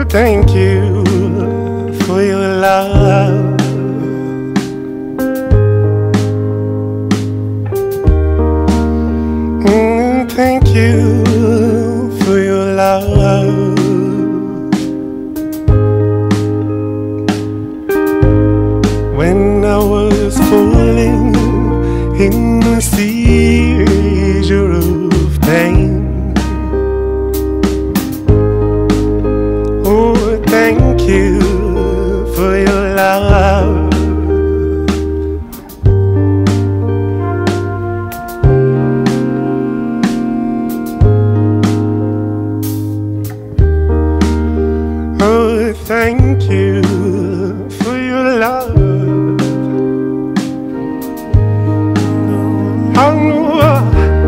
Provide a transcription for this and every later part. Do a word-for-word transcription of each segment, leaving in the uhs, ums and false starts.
thank you for your love. Mm, thank you for your love. When I was falling in a seizure of pain, oh, thank you for your love. Oh, thank you for your love. Oh,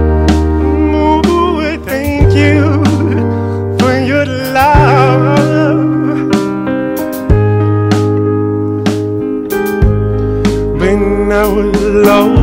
thank you for your love. When I was lost